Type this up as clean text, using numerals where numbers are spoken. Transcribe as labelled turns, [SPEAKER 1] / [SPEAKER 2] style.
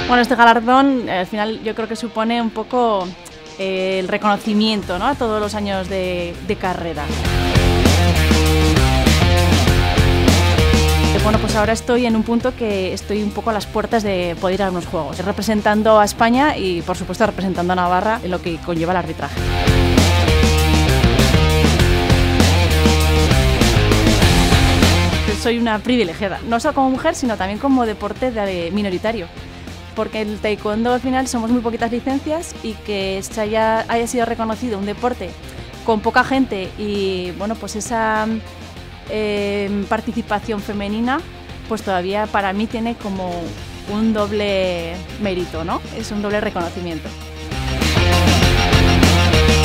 [SPEAKER 1] Bueno, este galardón al final yo creo que supone un poco el reconocimiento, ¿no?, a todos los años de carrera. Bueno, pues ahora estoy en un punto que estoy un poco a las puertas de poder ir a unos juegos, representando a España y, por supuesto, representando a Navarra en lo que conlleva el arbitraje. Soy una privilegiada, no solo como mujer, sino también como deporte minoritario, porque el taekwondo al final somos muy poquitas licencias y que haya sido reconocido un deporte con poca gente y, bueno, pues esa participación femenina, pues todavía para mí tiene como un doble mérito, ¿no? Es un doble reconocimiento.